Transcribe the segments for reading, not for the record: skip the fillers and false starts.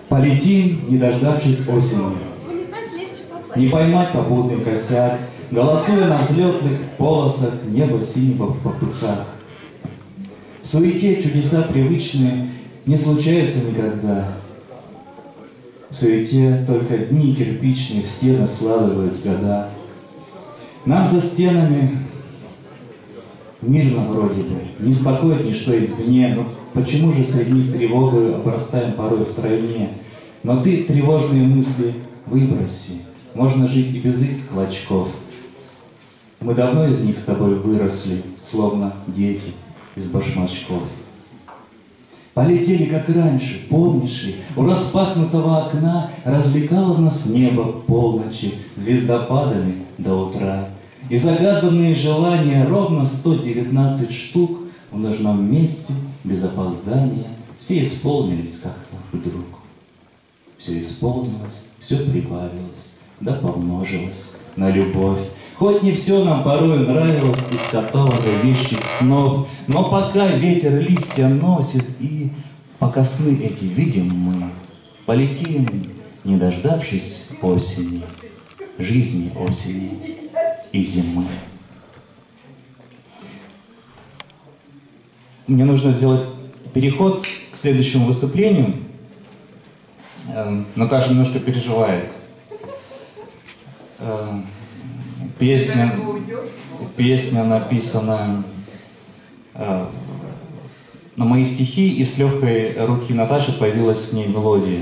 Полетим, не дождавшись осени. Не поймать попутный косяк, голосуя на взлетных полосах неба синего в попыхах. В суете чудеса привычные не случаются никогда. В суете только дни кирпичные в стены складывают года. Нам за стенами мирно вроде бы, не беспокоит ничто извне, но почему же среди них тревогою обрастаем порой втройне? Но ты тревожные мысли выброси, можно жить и без их клочков. Мы давно из них с тобой выросли, словно дети из башмачков. Полетели, как раньше, помнишь ли, у распахнутого окна развлекало нас небо полночи звездопадами до утра. И загаданные желания ровно 119 штук в нужном месте, без опоздания, все исполнились как-то вдруг. Все исполнилось, все прибавилось, да помножилось на любовь. Хоть не все нам порой нравилось из каталога вещих снов, но пока ветер листья носит, и пока сны эти видим мы, полетим, не дождавшись осени, жизни осени и зимы. Мне нужно сделать переход к следующему выступлению, но Наташа немножко переживает. Песня написана на мои стихи, и с легкой руки Наташи появилась в ней мелодия.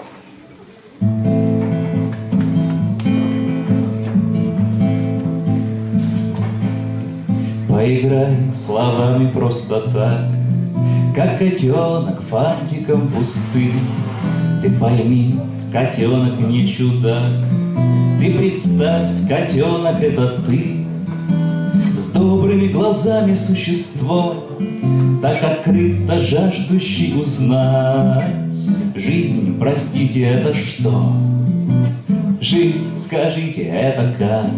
Поиграй словами просто так, как котенок фантиком пустым. Ты пойми, котенок не чудак. Ты представь, котенок — это ты, с добрыми глазами существо, так открыто жаждущий узнать. Жизнь, простите, это что? Жить, скажите, это как?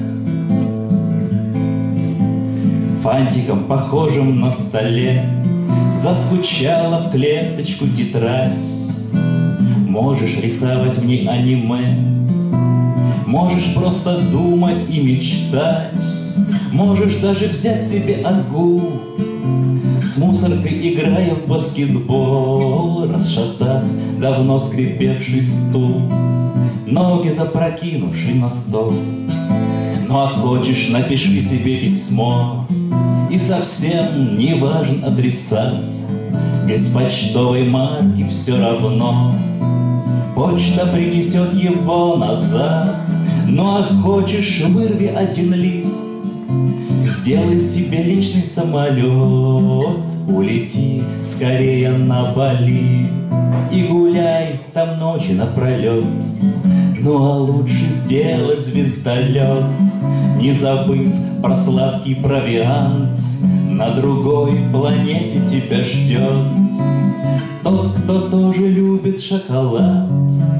Фантиком, похожим на столе, заскучала в клеточку тетрадь. Можешь рисовать в ней аниме, можешь просто думать и мечтать, можешь даже взять себе отгул, с мусоркой играя в баскетбол, расшатав давно скрипевший стул, ноги запрокинувший на стол. Ну а хочешь, напиши себе письмо, и совсем не важен адресат, без почтовой марки все равно почта принесет его назад. Ну а хочешь, вырви один лист, сделай себе личный самолет, улети скорее на Бали и гуляй там ночи напролет. Ну а лучше сделать звездолет, не забыв про сладкий провиант. На другой планете тебя ждет тот, кто тоже любит шоколад.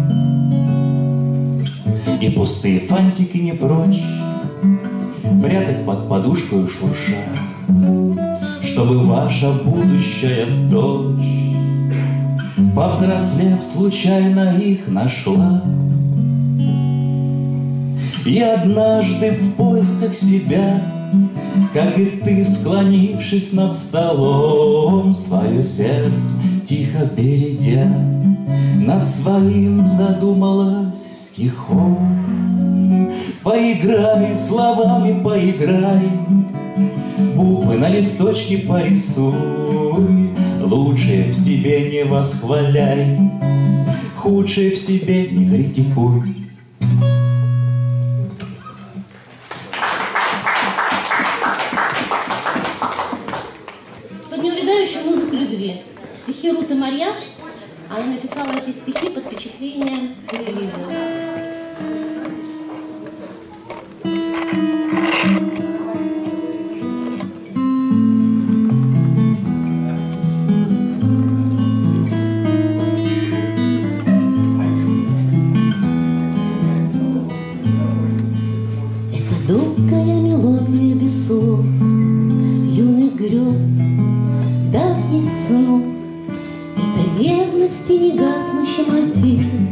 И пустые фантики не прочь прятать под подушку шурша, чтобы ваша будущая дочь, повзрослев, случайно их нашла. И однажды в поисках себя, как и ты, склонившись над столом, свое сердце тихо бередя, над своим задумалась стихом. Поиграй словами, поиграй, буквы на листочке порисуй. Лучшее в себе не восхваляй, худшее в себе не критикуй. Под неувядающую музыку любви. Стихи Руты Марьяш. Она написала эти стихи под впечатлением релиза. Долгая мелодия без слов, юных грез, давних снов. Это верности негаснущий мотив,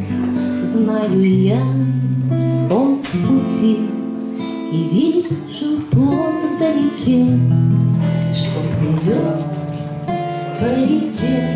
пьяный, он в пути, и вижу плод вдалеке, что плывет по реке.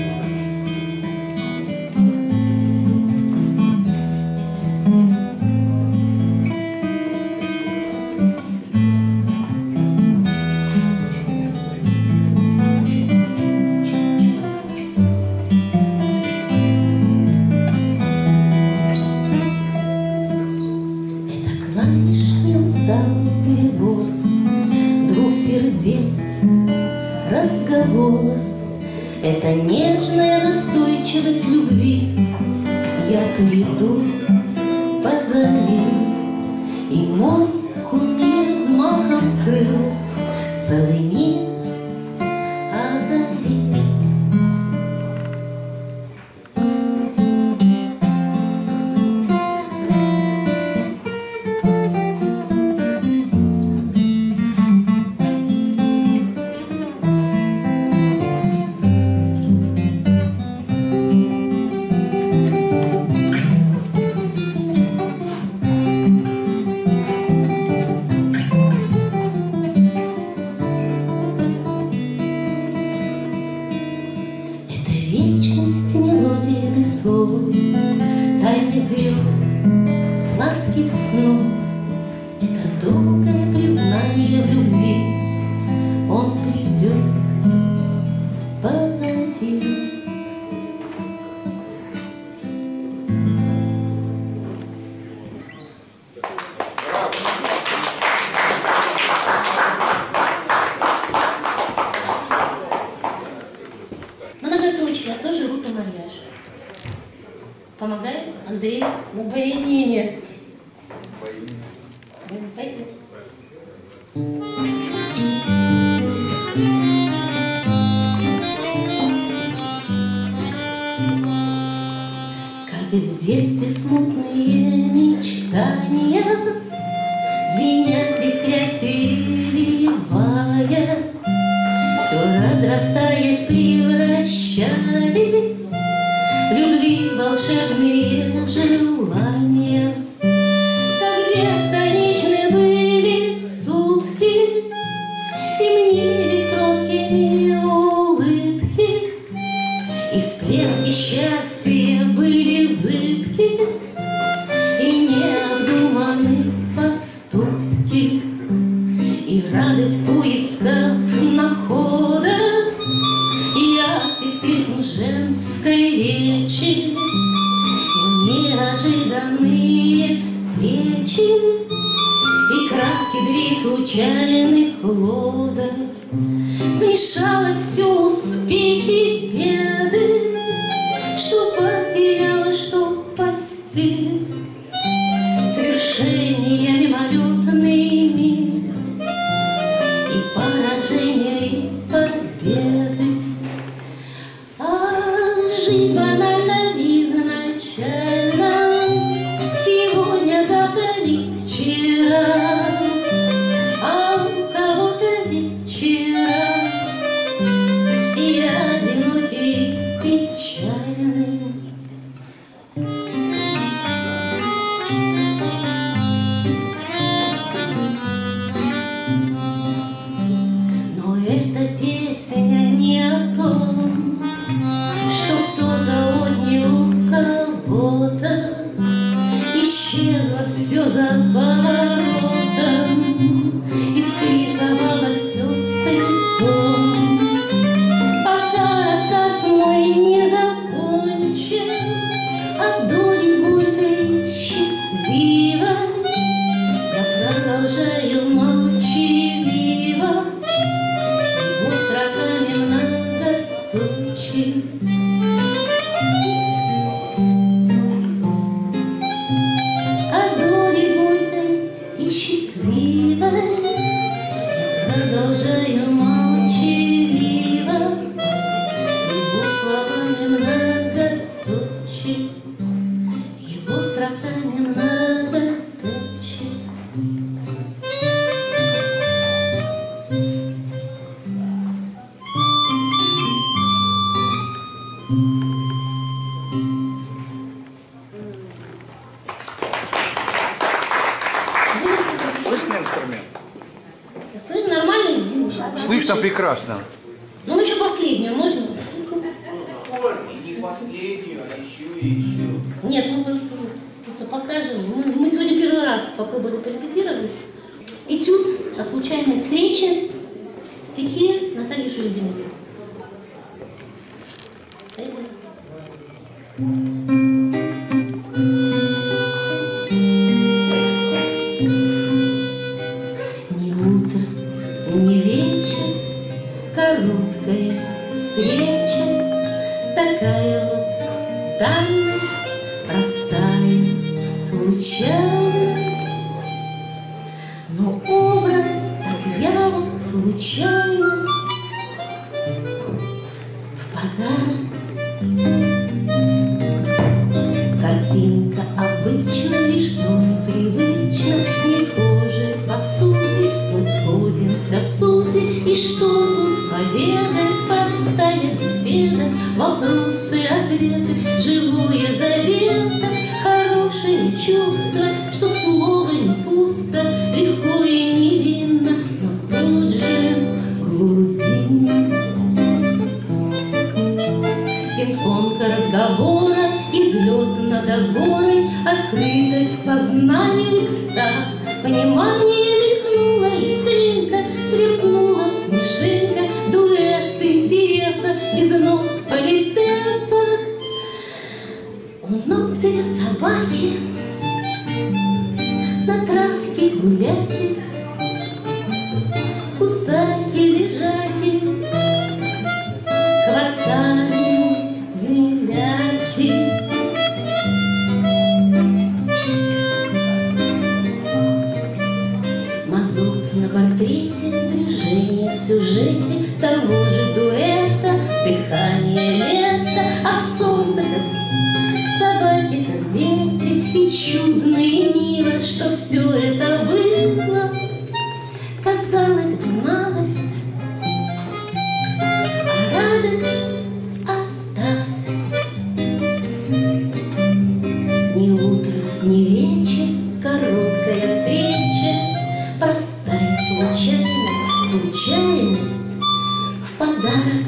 Разговор — это нежная настойчивость любви. Я приду, позови, и мой кумир взмахом крыл целый мир озарит. Вечности мелодия без слов, тайны грез, сладких снов. Это долгое признание в любви. Он придет, позови. Многоточие, а тоже рута марьяж. Помогает Андрей на баянине. Как и в детстве смутные мечтания звенят, искрясь, переливая, все разрастаясь, превращались в любви волшебные желания. Как бесконечны были сутки, и мнились кроткими улыбки, и всплески счастья были зыбки, и необдуманные поступки, и радость поисков находок, и яркий ритм женской речи, и неожиданные встречи, и краткий бред случайных лодок. Смешалось все успехи, беды, что потеряла, что постель, свершения мимолетный мир, и поражения, и победы. А жизнь банальна изначально, сегодня, завтра и вчера, а у кого-то вечера, и одинокий Слышь, нормально сделаешь. Слышно прекрасно. Ну, еще последнюю можно? Не последнюю, а еще и еще. Нет, мы просто покажем. Мы сегодня первый раз попробовали порепетировать. Этюд о случайной встрече. Стихи Натальи Шульгиной. Ни утро, ни вечер, короткая встреча, такая вот тайна, простая, случайная, но образ так явно случайно в подарок. Картинка обычна, лишь но непривычна, не схожи по сути, мы сходимся в сути, и что тут поведать, простая беседа, вопросы, ответы, живое завета, хорошее чувство, что слово не пусто, легко и невинно, но тут же глубинно. Пинг-понг разговора и взлет над горой, открытость к познанию, экстаз, понимание мелькнула искринка, сверкнула смешинка, дуэт интереса, без нот политеса. У ног две собаки, на травке гуляки, кусаки, лежаки, хвостами звеняки. Мазут на портрете, движение в сюжете того же дуэта, дыхание лета, а солнце как собаки, как дети, и чудно и мило, что все это было. Казалось бы, малость, а радость осталась. Ни утро, ни вечер, короткая встреча, простая случайность в подарок.